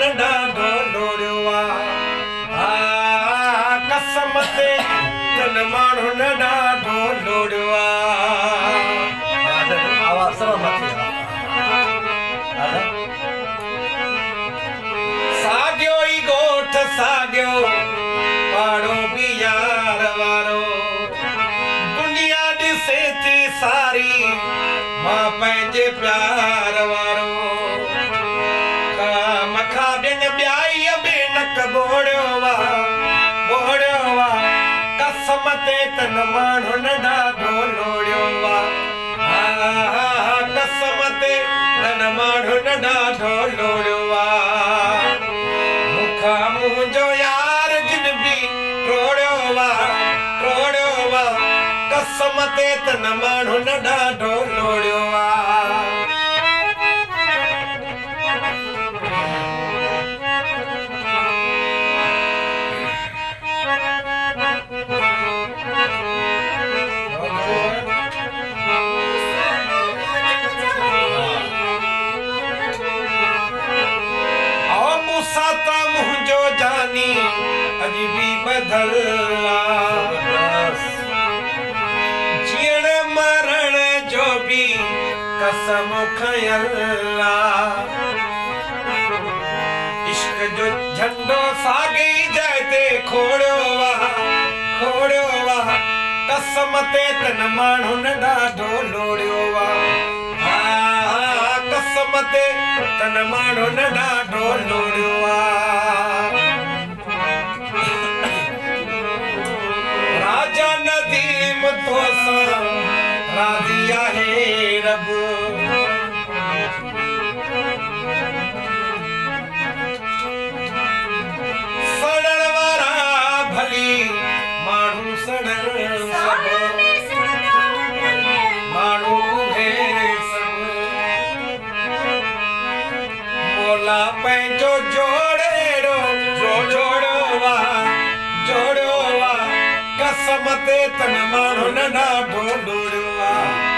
नंढा ढोलोड़ियो कसम ते तन माण्हू नंढा ढोलोड़ियो आवाज सब मत साॻियो ई ॻोठ साॻियो पाड़ो बि यार वारो दुनिया ॾिसे थी सारी मां पंहिंजे प्यार वारो मखा ॾिन ॿियाईअ में नक बोड़ियो कसम ते तन माण्हू नंढा ढोलोड़ियो कसम ते तन माण्हू नंढा ढोलोड़ियो मुखा मुंहिंजो यार जिन बि टोड़ियो कसम ते तन माण्हू नंढा ढोलोड़ियो मुंहिंजो जानी अॼ बि बदल जीअण मरण जो बि कसम खयल इश्क जो झंडो साॻी जाइ ते खोड़ियो कसम ते तन माण्हू नंढा ढोलोड़ियो कसम ते तन माण्हू नंढा ढोलोड़ियो राजा नदीम तोसां राज़ी आहे रब सड़ण वारा भली माण्हू सड़ण माण्हू मोला पंहिंजो जोड़ेड़ो जोड़ियो कसम ते तन माण्हू नंढा ढोलोड़ियो